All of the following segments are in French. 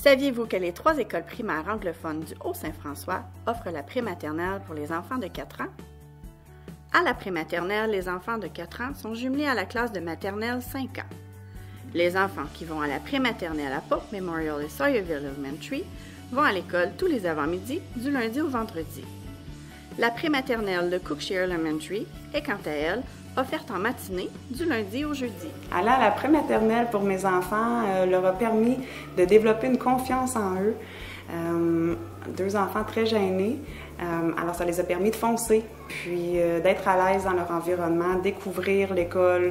Saviez-vous que les 3 écoles primaires anglophones du Haut-Saint-François offrent la prématernelle pour les enfants de 4 ans? À la prématernelle, les enfants de 4 ans sont jumelés à la classe de maternelle 5 ans. Les enfants qui vont à la prématernelle à Pope Memorial et Sawyerville Elementary vont à l'école tous les avant-midi, du lundi au vendredi. La prématernelle de Cookshire Elementary est quant à elle offerte en matinée du lundi au jeudi. Aller à la prématernelle pour mes enfants leur a permis de développer une confiance en eux. 2 enfants très gênés, alors ça les a permis de foncer, puis d'être à l'aise dans leur environnement, découvrir l'école,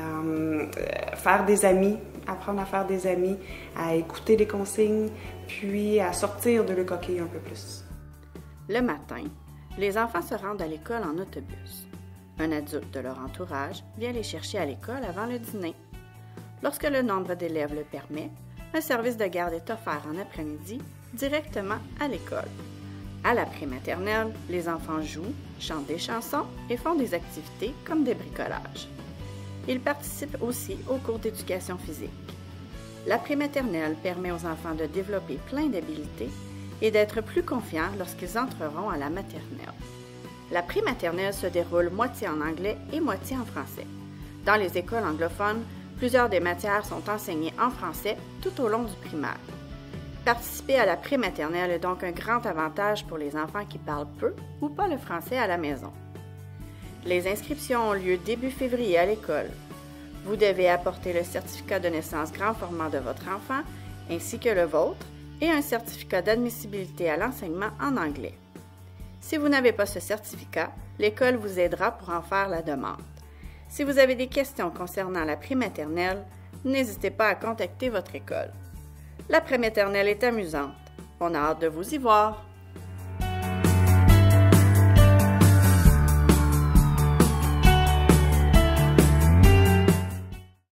faire des amis, apprendre à faire des amis, à écouter les consignes, puis à sortir de leur coquille un peu plus. Le matin, les enfants se rendent à l'école en autobus. Un adulte de leur entourage vient les chercher à l'école avant le dîner. Lorsque le nombre d'élèves le permet, un service de garde est offert en après-midi directement à l'école. À la prématernelle, les enfants jouent, chantent des chansons et font des activités comme des bricolages. Ils participent aussi aux cours d'éducation physique. La prématernelle permet aux enfants de développer plein d'habiletés et d'être plus confiants lorsqu'ils entreront à la maternelle. La prématernelle se déroule moitié en anglais et moitié en français. Dans les écoles anglophones, plusieurs des matières sont enseignées en français tout au long du primaire. Participer à la prématernelle est donc un grand avantage pour les enfants qui parlent peu ou pas le français à la maison. Les inscriptions ont lieu début février à l'école. Vous devez apporter le certificat de naissance grand format de votre enfant ainsi que le vôtre et un certificat d'admissibilité à l'enseignement en anglais. Si vous n'avez pas ce certificat, l'école vous aidera pour en faire la demande. Si vous avez des questions concernant la prématernelle, n'hésitez pas à contacter votre école. La prématernelle est amusante. On a hâte de vous y voir.